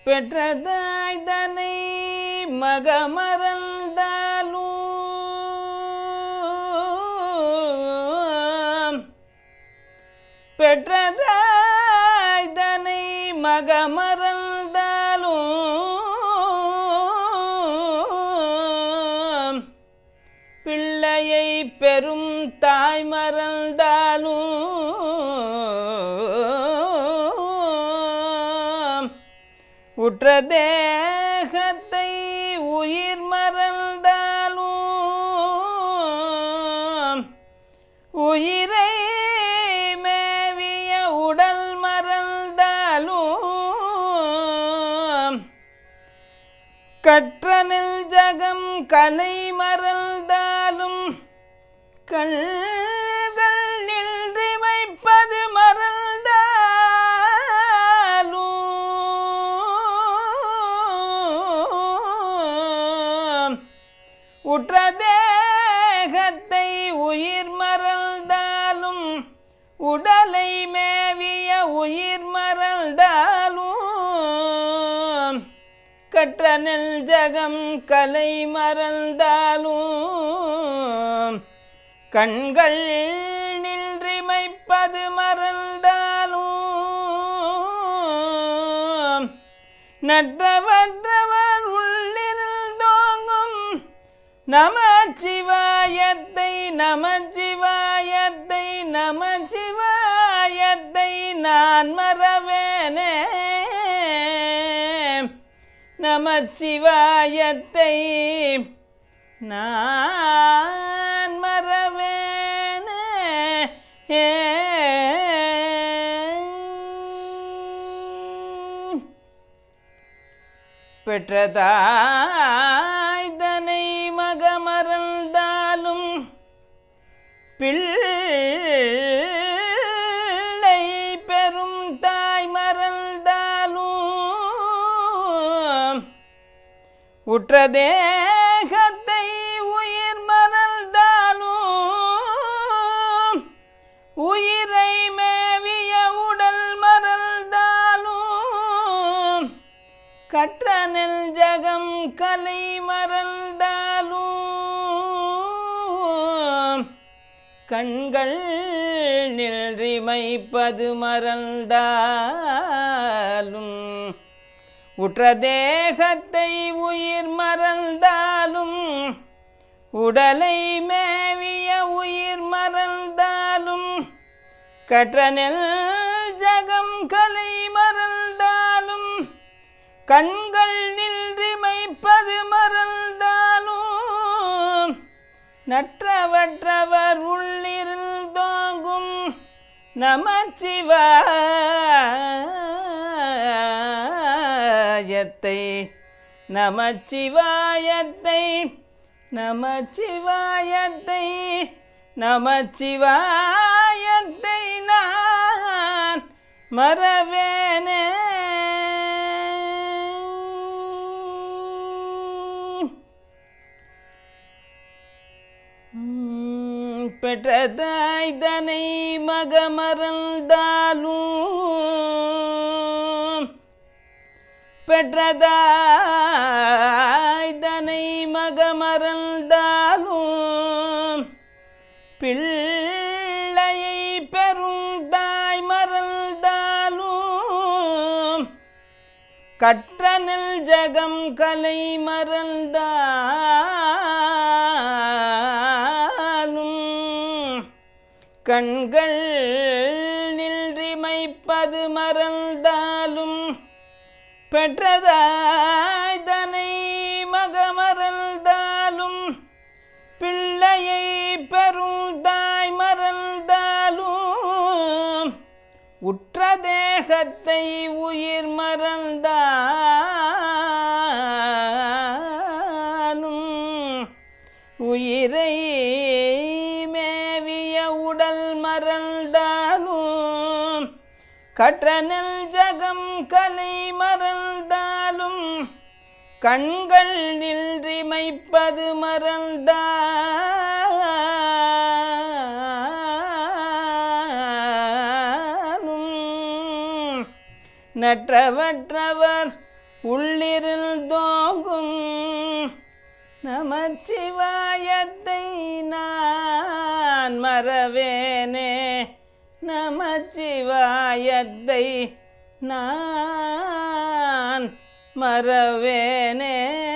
பெற்றதாய் தனை மகமறந்தாலும் பெற்றதாய் தனை மகமறந்தாலும் பிள்ளையை பெரும் தாய் மறந்தாலும் உற்ற தேகத்தை உயிர் மறந்தாலும் உயிரை மேவிய உடல் மறந்தாலும் கற்றனில் ஜகம் கலை மறந்தாலும் கண்கள் நின்றிமைப்பது மறந்தாலும் உற்ற தேகத்தை உயிர் மறந்தாலும் உடலை மேவிய உயிர் மறந்தாலும் கற்றனில் ஜகம் கலை மறந்தாலும் கண்கள் நின்றிமைப்பது மறந்தாலும் நற்றவற்றவர் உள்ளிருந்தோங்கும் நமச்சிவாயத்தை நமச்சிவாயத்தை நமச்சிவாயத்தை நான் மறவேனே நமச்சிவாயத்தை நான் மறவேனே பெற்றதாய் தனை மகமறந்தாலும் பிள்ளை பெரும் தாய் மறந்தாலும் உற்ற தேகத்தை உயிர் மறந்தாலும் உயிரை மேவிய உடல் மறந்தாலும் கற்றனில் ஜகம் கலை மறந்தாலும் கண்கள் நின்றிமைப்பது மறந்தாலும் உற்ற தேகத்தை உயிர் மறந்தாலும் உடலை மேவிய உயிர் மறந்தாலும் கற்றனில் ஜகம் கலை மறந்தாலும் கண்கள் நின்றிமைப்பது மறந்தாலும் நற்றவற்றவர் உள்ளிருந்தோங்கும் நமச்சிவாயத்தை நமச்சிவாயத்தை நமச்சிவாயத்தை நமச்சிவாயத்தை நான் மறவேனே பெற்றதாய் தனை மகமறந்தாலும் பெற்றதாய் தனை மகமறந்தாலும் பிள்ளையை பெரும் தாய் மறந்தாலும் கற்றனில் ஜகம் கலை மறந்தாலும் கண்கள் நின்றிமைப்பது மறந்தாலும் பெற்றதாய் தனை மகமறந்தாலும் பிள்ளையை பெரும் தாய் மறந்தாலும் உற்ற தேகத்தை உயிர் மறந்தாலும் உயிரை மேவிய உடல் மறந்தாலும் கற்றனில் ஜகம் கலை மறந்தாலும் கண்கள் நின்றிமைப்பது மறந்தாலும் நற்றவற்றவர் உள்ளிருள் தோங்கும் நமச்சிவாயத்தை நான் மறவேனே, நமச்சிவாயத்தை நான் மறவேனே.